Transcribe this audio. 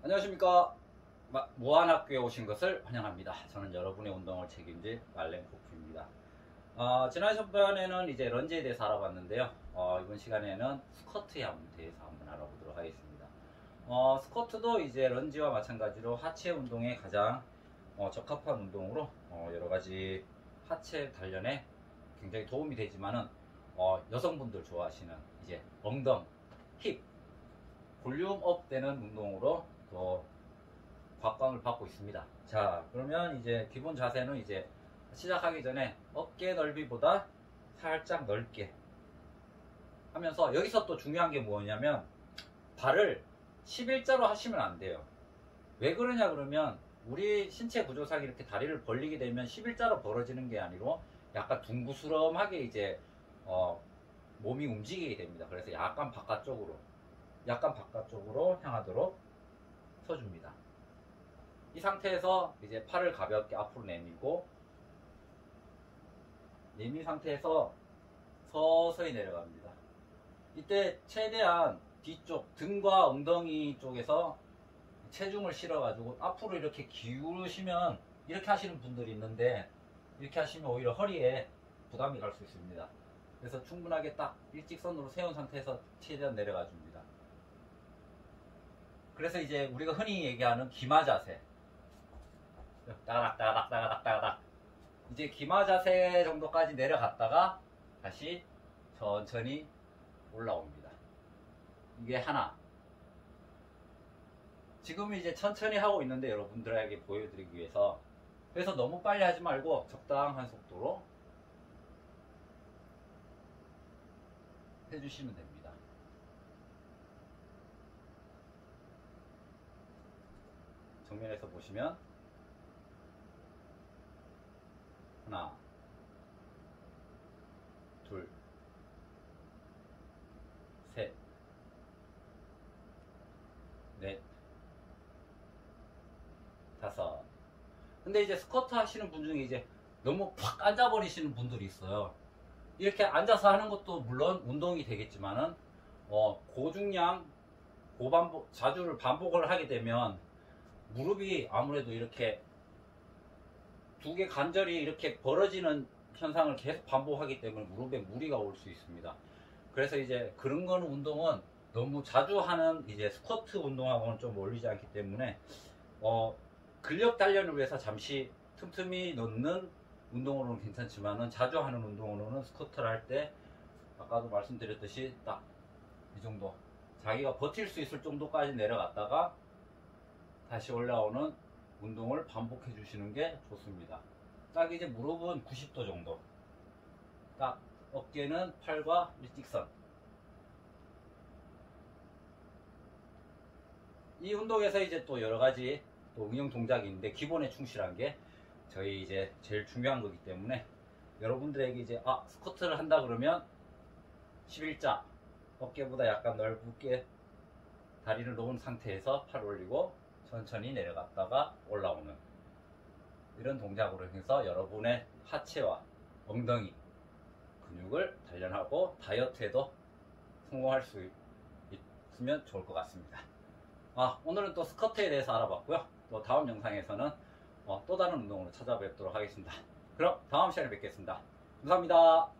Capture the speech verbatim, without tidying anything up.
안녕하십니까. 마- 무한학교에 오신 것을 환영합니다. 저는 여러분의 운동을 책임질 말랭코프입니다. 어, 지난 시간에는 이제 런지에 대해서 알아봤는데요. 어, 이번 시간에는 스쿼트에 대해서 한번 알아보도록 하겠습니다. 어, 스쿼트도 이제 런지와 마찬가지로 하체 운동에 가장 어, 적합한 운동으로 어, 여러 가지 하체 단련에 굉장히 도움이 되지만은 어, 여성분들 좋아하시는 이제 엉덩, 힙, 볼륨업 되는 운동으로 또 곽광을 받고 있습니다. 자, 그러면 이제 기본 자세는 이제 시작하기 전에 어깨 넓이보다 살짝 넓게 하면서, 여기서 또 중요한 게 뭐냐면 발을 십일자로 하시면 안 돼요. 왜 그러냐 그러면 우리 신체 구조상 이렇게 다리를 벌리게 되면 십일자로 벌어지는 게 아니고 약간 둥구스름하게 이제 어, 몸이 움직이게 됩니다. 그래서 약간 바깥쪽으로 약간 바깥쪽으로 향하도록 서줍니다. 이 상태에서 이제 팔을 가볍게 앞으로 내밀고, 내민 상태에서 서서히 내려갑니다. 이때 최대한 뒤쪽 등과 엉덩이 쪽에서 체중을 실어가지고 앞으로 이렇게 기울으시면, 이렇게 하시는 분들이 있는데 이렇게 하시면 오히려 허리에 부담이 갈 수 있습니다. 그래서 충분하게 딱 일직선으로 세운 상태에서 최대한 내려가 줍니다. 그래서 이제 우리가 흔히 얘기하는 기마 자세, 따닥 따닥 따닥 따닥, 이제 기마 자세 정도까지 내려갔다가 다시 천천히 올라옵니다. 이게 하나. 지금 이제 천천히 하고 있는데 여러분들에게 보여드리기 위해서, 그래서 너무 빨리 하지 말고 적당한 속도로 해주시면 됩니다. 정면에서 보시면 하나, 둘, 셋, 넷, 다섯. 근데 이제 스쿼트 하시는 분 중에 이제 너무 팍 앉아버리시는 분들이 있어요. 이렇게 앉아서 하는 것도 물론 운동이 되겠지만은 어, 고중량 고반복 자주를 반복을 하게 되면 무릎이 아무래도 이렇게 두 개 관절이 이렇게 벌어지는 현상을 계속 반복하기 때문에 무릎에 무리가 올 수 있습니다. 그래서 이제 그런 거는 운동은 너무 자주 하는 이제 스쿼트 운동하고는 좀 어울리지 않기 때문에 어, 근력 단련을 위해서 잠시 틈틈이 넣는 운동으로는 괜찮지만은, 자주 하는 운동으로는 스쿼트를 할 때 아까도 말씀드렸듯이 딱 이 정도, 자기가 버틸 수 있을 정도까지 내려갔다가 다시 올라오는 운동을 반복해 주시는 게 좋습니다. 딱 이제 무릎은 구십 도 정도, 딱 어깨는 팔과 일직선. 이 운동에서 이제 또 여러 가지 또 응용 동작이 있는데, 기본에 충실한 게 저희 이제 제일 중요한 거기 때문에 여러분들에게 이제 아 스쿼트를 한다 그러면 십일자, 어깨보다 약간 넓게 다리를 놓은 상태에서 팔 올리고 천천히 내려갔다가 올라오는 이런 동작으로 해서 여러분의 하체와 엉덩이 근육을 단련하고 다이어트에도 성공할 수 있으면 좋을 것 같습니다. 아, 오늘은 또 스쿼트에 대해서 알아봤고요. 또 다음 영상에서는 어, 또 다른 운동으로 찾아뵙도록 하겠습니다. 그럼 다음 시간에 뵙겠습니다. 감사합니다.